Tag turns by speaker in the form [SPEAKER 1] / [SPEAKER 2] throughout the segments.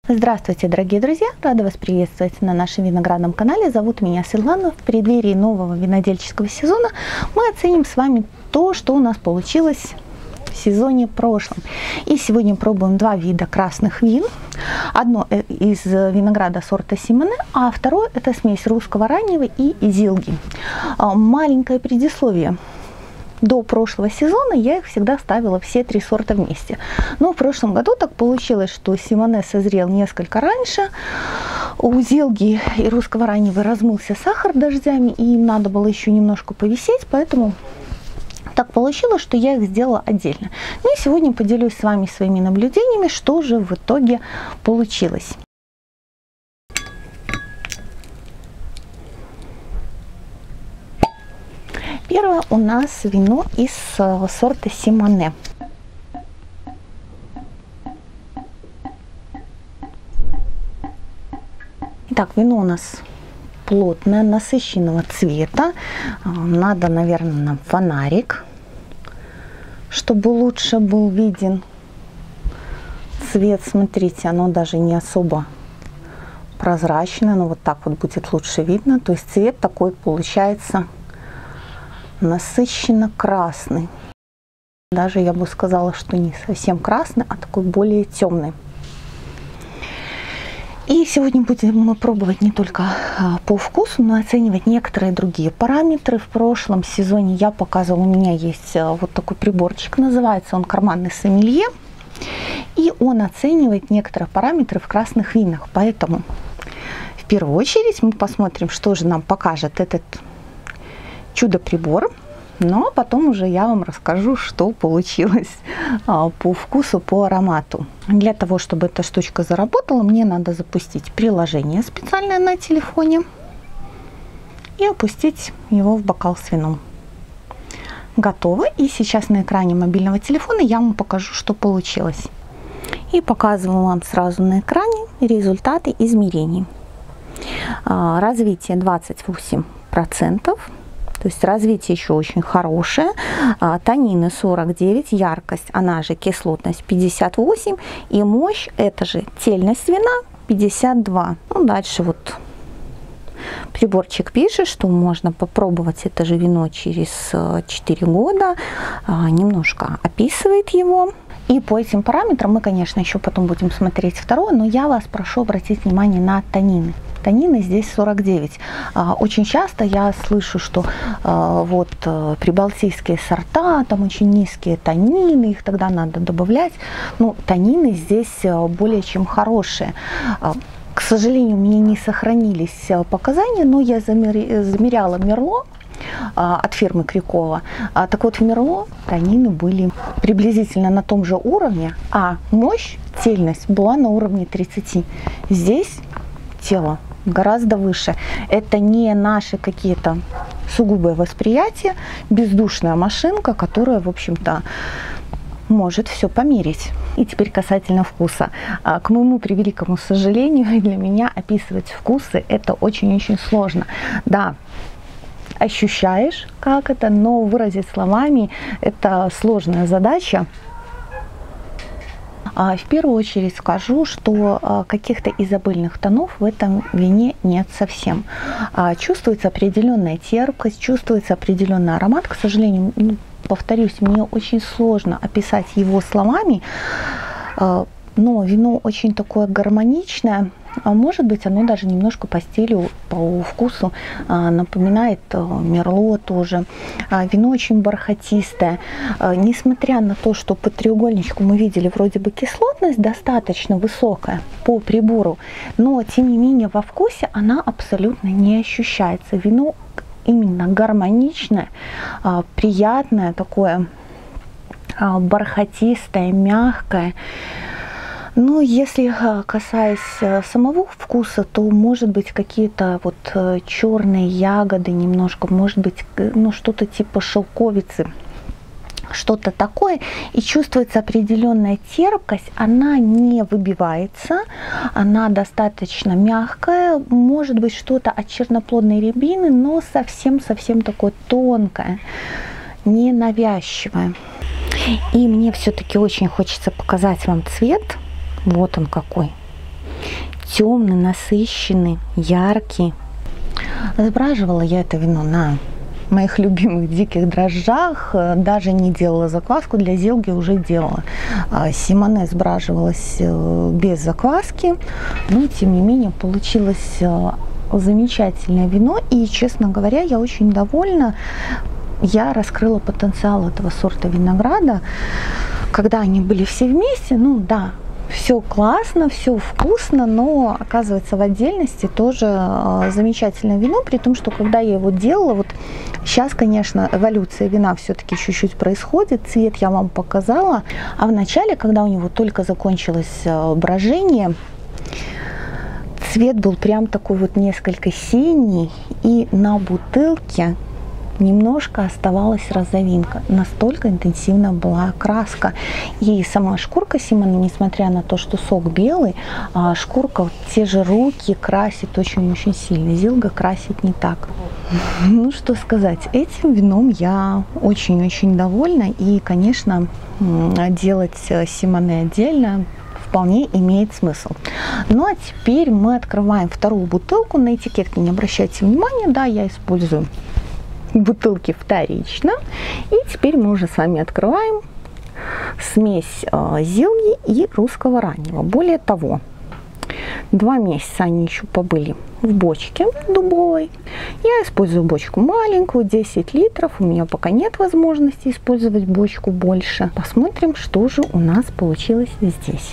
[SPEAKER 1] Здравствуйте, дорогие друзья! Рада вас приветствовать на нашем виноградном канале. Зовут меня Светлана. В преддверии нового винодельческого сезона мы оценим с вами то, что у нас получилось в сезоне прошлом. И сегодня пробуем два вида красных вин. Одно из винограда сорта Симоне, а второе это смесь русского раннего и Изилги. Маленькое предисловие. До прошлого сезона я их всегда ставила все три сорта вместе. Но в прошлом году так получилось, что Симоне созрел несколько раньше. У Зилги и русского раннего размылся сахар дождями, и им надо было еще немножко повисеть, поэтому так получилось, что я их сделала отдельно. Ну и сегодня поделюсь с вами своими наблюдениями, что же в итоге получилось. Первое у нас вино из сорта Симоне. Итак, вино у нас плотное, насыщенного цвета. Надо, наверное, нам фонарик, чтобы лучше был виден цвет. Смотрите, оно даже не особо прозрачное, но вот так вот будет лучше видно. То есть цвет такой получается насыщенно красный. Даже я бы сказала, что не совсем красный, а такой более темный. И сегодня будем мы пробовать не только по вкусу, но и оценивать некоторые другие параметры. В прошлом сезоне я показывала, у меня есть вот такой приборчик, называется он карманный сомелье. И он оценивает некоторые параметры в красных винах. Поэтому в первую очередь мы посмотрим, что же нам покажет этот чудо-прибор, но потом уже я вам расскажу, что получилось по вкусу, по аромату. Для того, чтобы эта штучка заработала, мне надо запустить приложение специальное на телефоне и опустить его в бокал с вином. Готово. И сейчас на экране мобильного телефона я вам покажу, что получилось. И показываю вам сразу на экране результаты измерений. Развитие 28%. То есть развитие еще очень хорошее. Танины 49, яркость, она же кислотность 58. И мощь, это же цельность вина 52. Ну, дальше вот приборчик пишет, что можно попробовать это же вино через 4 года. Немножко описывает его. И по этим параметрам мы, конечно, еще потом будем смотреть второе, но я вас прошу обратить внимание на танины. Танины здесь 49. Очень часто я слышу, что вот прибалтийские сорта, там очень низкие танины, их тогда надо добавлять. Но танины здесь более чем хорошие. К сожалению, у меня не сохранились показания, но я замеряла Мерло от фирмы Крюкова. Так вот, в Мерло танины были приблизительно на том же уровне, а мощь, цельность была на уровне 30. Здесь тело гораздо выше. Это не наши какие-то сугубые восприятия, бездушная машинка, которая, в общем-то, может все померить. И теперь касательно вкуса. К моему превеликому сожалению, для меня описывать вкусы это очень-очень сложно. Да, ощущаешь, как это, но выразить словами это сложная задача. В первую очередь скажу, что каких-то изобильных тонов в этом вине нет совсем. Чувствуется определенная терпкость, чувствуется определенный аромат. К сожалению, повторюсь, мне очень сложно описать его словами, но вино очень такое гармоничное. Может быть, оно даже немножко по стилю, по вкусу напоминает Мерло тоже. Вино очень бархатистое. Несмотря на то, что по треугольничку мы видели вроде бы кислотность достаточно высокая по прибору, но тем не менее во вкусе она абсолютно не ощущается. Вино именно гармоничное, приятное, такое бархатистое, мягкое. Но если касаясь самого вкуса, то может быть какие-то вот черные ягоды немножко, может быть, ну, что-то типа шелковицы, что-то такое. И чувствуется определенная терпкость, она не выбивается, она достаточно мягкая, может быть что-то от черноплодной рябины, но совсем-совсем такое тонкое, ненавязчивое. И мне все-таки очень хочется показать вам цвет. Вот он какой. темный, насыщенный, яркий. Сбраживала я это вино на моих любимых диких дрожжах, даже не делала закваску, для зелги уже делала. Симоне сбраживалась без закваски, но тем не менее получилось замечательное вино, и, честно говоря, я очень довольна. Я раскрыла потенциал этого сорта винограда, когда они были все вместе. Ну да, все классно, все вкусно, но оказывается в отдельности тоже замечательное вино, при том, что когда я его делала, вот сейчас, конечно, эволюция вина все-таки чуть-чуть происходит, цвет я вам показала, а в начале, когда у него только закончилось брожение, цвет был прям такой вот несколько синий, и на бутылке немножко оставалась розовинка. Настолько интенсивно была краска. И сама шкурка Симоне, несмотря на то, что сок белый, шкурка, вот те же руки красит очень-очень сильно. Зилга красит не так. Ну, что сказать, этим вином я очень-очень довольна. И, конечно, делать Симоне отдельно вполне имеет смысл. Ну, а теперь мы открываем вторую бутылку. На этикетке не обращайте внимания, да, я использую бутылки вторично. И теперь мы уже с вами открываем смесь зилги и русского раннего. Более того, 2 месяца они еще побыли в бочке дубовой. Я использую бочку маленькую, 10 литров. У меня пока нет возможности использовать бочку больше. Посмотрим, что же у нас получилось здесь.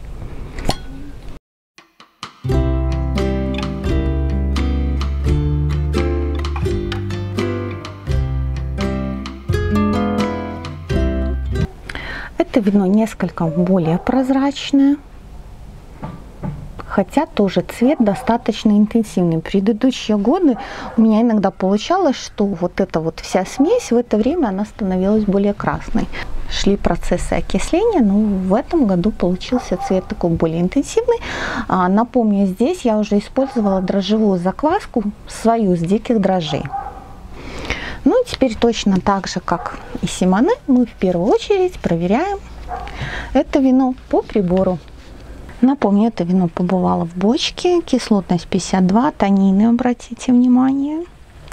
[SPEAKER 1] Это вино несколько более прозрачное, хотя тоже цвет достаточно интенсивный. Предыдущие годы у меня иногда получалось, что вот эта вот вся смесь в это время она становилась более красной. Шли процессы окисления, но в этом году получился цвет такой более интенсивный. Напомню, здесь я уже использовала дрожжевую закваску свою с диких дрожжей. Ну и теперь точно так же, как и Симоне, мы в первую очередь проверяем это вино по прибору. Напомню, это вино побывало в бочке, кислотность 52, танины, обратите внимание,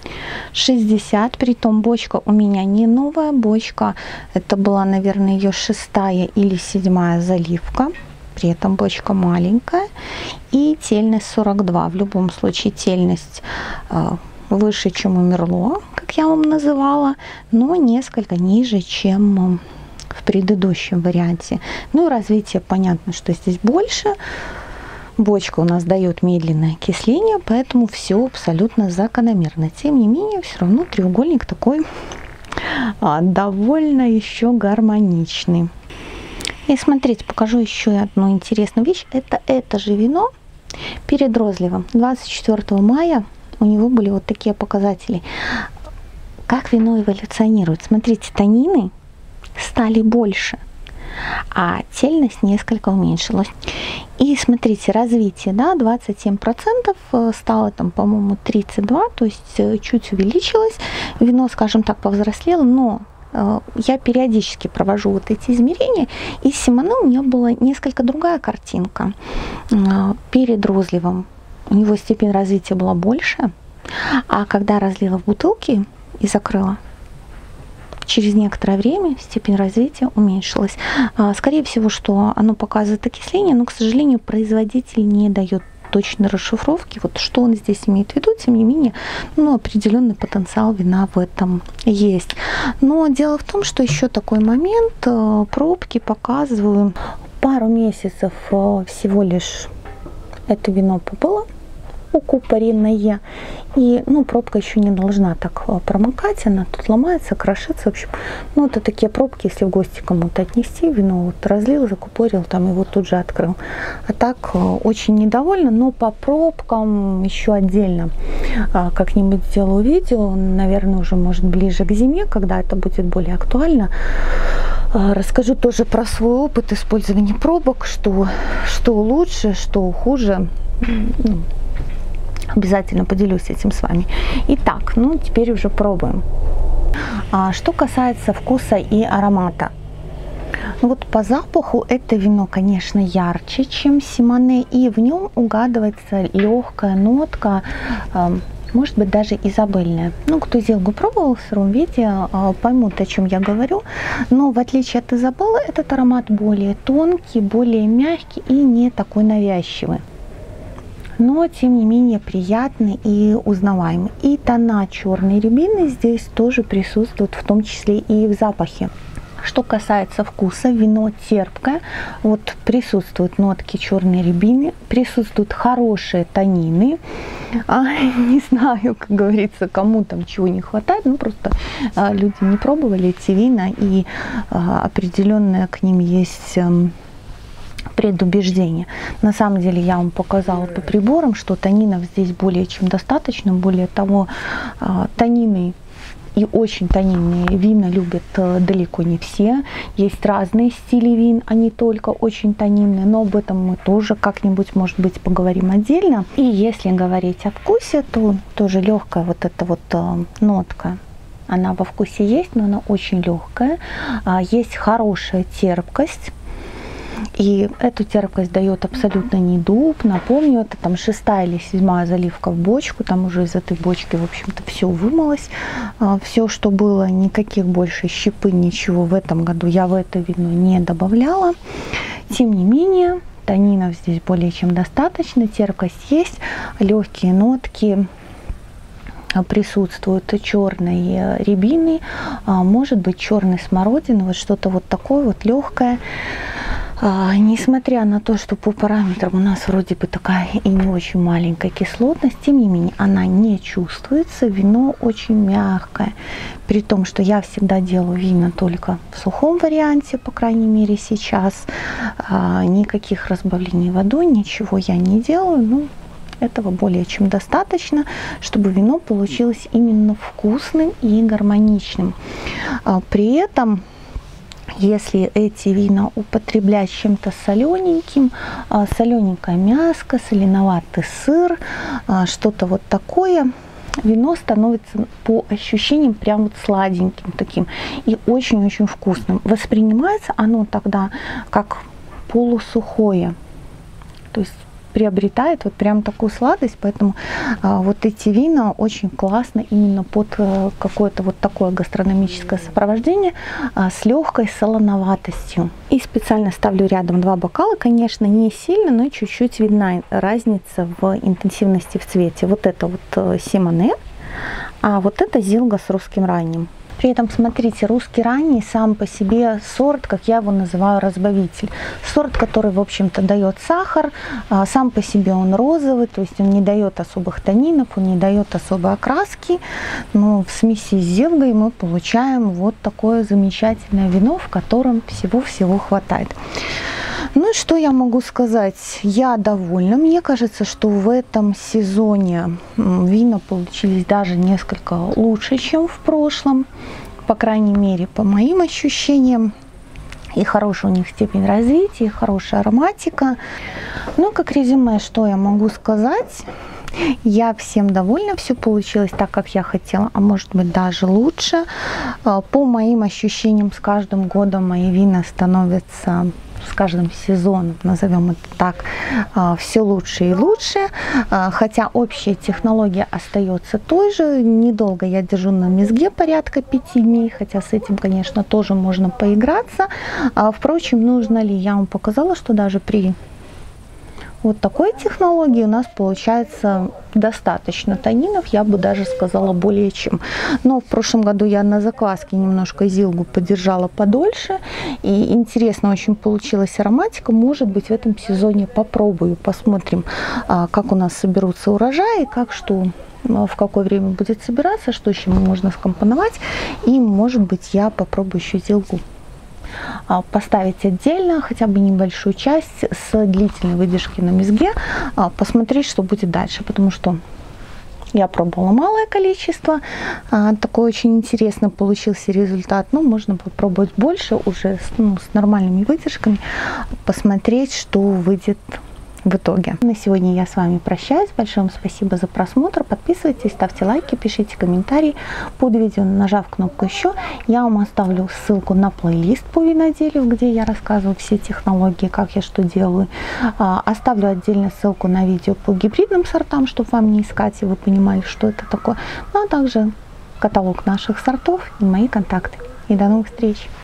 [SPEAKER 1] 60, притом бочка у меня не новая бочка, это была, наверное, ее 6-я или 7-я заливка, при этом бочка маленькая, и тельность 42, в любом случае тельность выше, чем у Мерло, как я вам называла, но несколько ниже, чем в предыдущем варианте. Ну и развитие, понятно, что здесь больше. Бочка у нас дает медленное окисление, поэтому все абсолютно закономерно. Тем не менее, все равно треугольник такой довольно еще гармоничный. И смотрите, покажу еще одну интересную вещь. Это же вино перед розливом 24 мая. У него были вот такие показатели. Как вино эволюционирует. Смотрите, танины стали больше, а тельность несколько уменьшилась. И смотрите, развитие, да, 27%, стало там, по-моему, 32, то есть чуть увеличилось. Вино, скажем так, повзрослело, но я периодически провожу вот эти измерения, и с Симоне у меня была несколько другая картинка. Перед розливом у него степень развития была больше, а когда разлила в бутылки и закрыла, через некоторое время степень развития уменьшилась. Скорее всего, что оно показывает окисление, но, к сожалению, производитель не дает точной расшифровки, вот что он здесь имеет в виду. Тем не менее, ну, определенный потенциал вина в этом есть. Но дело в том, что еще такой момент, пробки показываю, пару месяцев всего лишь это вино побыло укупоренное, и, ну, пробка еще не должна так промокать, она тут ломается, крошится, в общем, ну, это такие пробки, если в гости кому-то отнести, вино вот разлил, закупорил, там его тут же открыл, а так очень недовольна, но по пробкам еще отдельно как-нибудь сделаю видео, наверное, уже, может, ближе к зиме, когда это будет более актуально. Расскажу тоже про свой опыт использования пробок, что лучше, что хуже. Обязательно поделюсь этим с вами. Итак, ну теперь уже пробуем. Что касается вкуса и аромата. Ну вот по запаху это вино, конечно, ярче, чем Симоне, и в нем угадывается легкая нотка, может быть, даже изабельная. Ну, кто Зилгу пробовал в сыром виде, поймут, о чем я говорю. Но в отличие от Изабеллы, этот аромат более тонкий, более мягкий и не такой навязчивый. Но, тем не менее, приятный и узнаваемый. И тона черной рябины здесь тоже присутствуют, в том числе и в запахе. Что касается вкуса, вино терпкое, вот присутствуют нотки черной рябины, присутствуют хорошие танины. Не знаю, как говорится, кому там чего не хватает, ну просто люди не пробовали эти вина, и определенное к ним есть предубеждение. На самом деле я вам показала по приборам, что танинов здесь более чем достаточно. Более того, танины и очень танинные вина любят далеко не все. Есть разные стили вин, они только очень танинные, но об этом мы тоже как-нибудь, может быть, поговорим отдельно. И если говорить о вкусе, то тоже легкая вот эта вот нотка. Она во вкусе есть, но она очень легкая. Есть хорошая терпкость. И эту терпкость дает абсолютно не дуб. Напомню, это там 6-я или 7-я заливка в бочку. Там уже из этой бочки, в общем-то, все вымылось. Все, что было, никаких больше щепы, ничего в этом году я в это вино не добавляла. Тем не менее, танинов здесь более чем достаточно. Терпкость есть, легкие нотки присутствуют черной рябины, может быть черной смородины, вот что-то вот такое вот легкое. Несмотря на то, что по параметрам у нас вроде бы такая и не очень маленькая кислотность, тем не менее она не чувствуется. Вино очень мягкое, при том, что я всегда делаю вина только в сухом варианте, по крайней мере сейчас. Никаких разбавлений водой, ничего я не делаю. Ну, этого более чем достаточно, чтобы вино получилось именно вкусным и гармоничным. При этом, если эти вина употреблять чем-то солененьким, солененькое мяско, соленоватый сыр, что-то вот такое, вино становится по ощущениям прям вот сладеньким таким и очень-очень вкусным. Воспринимается оно тогда как полусухое, то есть приобретает вот прям такую сладость, поэтому вот эти вина очень классно именно под какое-то вот такое гастрономическое сопровождение с легкой солоноватостью. И специально ставлю рядом 2 бокала, конечно, не сильно, но чуть-чуть видна разница в интенсивности в цвете. Вот это вот Симоне, а вот это Зилга с русским ранним. При этом, смотрите, русский ранний сам по себе сорт, как я его называю, разбавитель. Сорт, который, в общем-то, дает сахар, сам по себе он розовый, то есть он не дает особых танинов, он не дает особой окраски. Но в смеси с Зилгой мы получаем вот такое замечательное вино, в котором всего-всего хватает. Ну и что я могу сказать? Я довольна. Мне кажется, что в этом сезоне вина получились даже несколько лучше, чем в прошлом. По крайней мере, по моим ощущениям. И хорошая у них степень развития, и хорошая ароматика. Ну, как резюме, что я могу сказать? Я всем довольна, все получилось так, как я хотела, а может быть даже лучше. По моим ощущениям, с каждым годом мои вина становятся, с каждым сезоном, назовем это так, все лучше и лучше, хотя общая технология остается той же. Недолго я держу на мезге, порядка 5 дней, хотя с этим, конечно, тоже можно поиграться. Впрочем, нужно ли, я вам показала, что даже при вот такой технологии у нас получается достаточно танинов, я бы даже сказала более чем. Но в прошлом году я на закваске немножко Зилгу подержала подольше, и интересно очень получилась ароматика. Может быть, в этом сезоне попробую, посмотрим, как у нас соберутся урожаи, как что, в какое время будет собираться, что еще можно скомпоновать, и может быть я попробую еще Зилгу поставить отдельно, хотя бы небольшую часть с длительной выдержки на мезге, посмотреть, что будет дальше, потому что я пробовала малое количество, такой очень интересный получился результат, но можно попробовать больше уже с нормальными выдержками, посмотреть, что выйдет в итоге. На сегодня я с вами прощаюсь. Большое вам спасибо за просмотр. Подписывайтесь, ставьте лайки, пишите комментарии под видео, нажав кнопку «Еще». Я вам оставлю ссылку на плейлист по виноделию, где я рассказываю все технологии, как я что делаю. Оставлю отдельно ссылку на видео по гибридным сортам, чтобы вам не искать, и вы понимали, что это такое. Ну а также каталог наших сортов и мои контакты. И до новых встреч!